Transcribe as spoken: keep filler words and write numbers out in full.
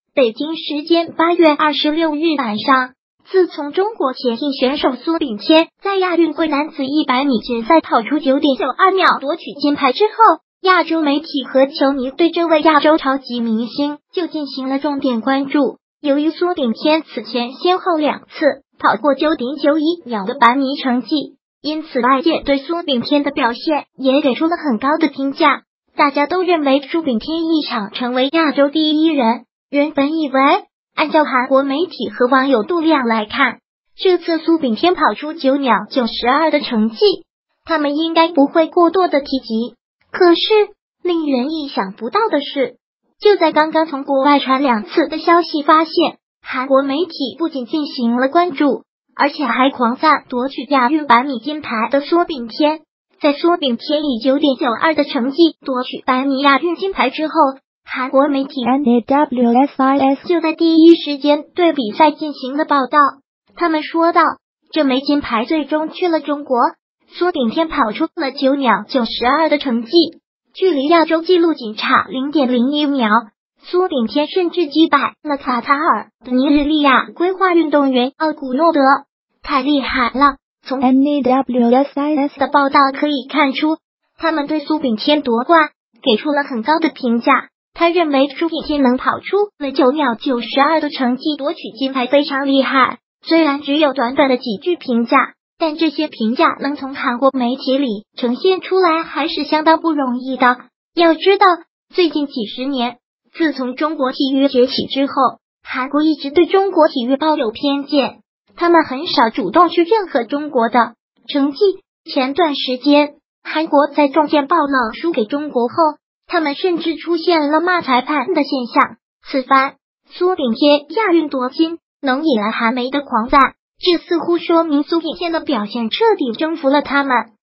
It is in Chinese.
北京时间八月二十六日晚上，自从中国田径选手苏炳添在亚运会男子一百米决赛跑出 九点九二秒夺取金牌之后，亚洲媒体和球迷对这位亚洲超级明星就进行了重点关注。由于苏炳添此前先后两次跑过 九点九一秒的百米成绩，因此外界对苏炳添的表现也给出了很高的评价。大家都认为苏炳添一场成为亚洲第一人。原本以为按照韩国媒体和网友度量来看，这次苏炳添跑出九秒九十二的成绩，他们应该不会过多的提及。可是令人意想不到的是，就在刚刚从国外传两次的消息发现，韩国媒体不仅进行了关注，而且还狂赞夺取亚运百米金牌的苏炳添。在苏炳添以 九点九二 的成绩夺取百米亚运金牌之后，韩国媒体 N A W S I S 就在第一时间对比赛进行了报道。他们说道，这枚金牌最终去了中国，苏炳添跑出了九秒九十二的成绩，距离亚洲纪录仅差 零点零一秒。苏炳添甚至击败了卡塔尔的尼日利亚规划运动员奥古诺德，太厉害了。从 N A W S I S 的报道可以看出，他们对苏炳添夺冠给出了很高的评价。他认为苏炳添能跑出了九秒九十二的成绩夺取金牌非常厉害。虽然只有短短的几句评价，但这些评价能从韩国媒体里呈现出来还是相当不容易的。要知道，最近几十年，自从中国体育崛起之后，韩国一直对中国体育抱有偏见，他们很少主动去认可中国的成绩。前段时间，韩国在重剑爆冷输给中国后，他们甚至出现了骂裁判的现象。此番苏炳添亚运夺金，能引来韩媒的狂赞，这似乎说明苏炳添的表现彻底征服了他们。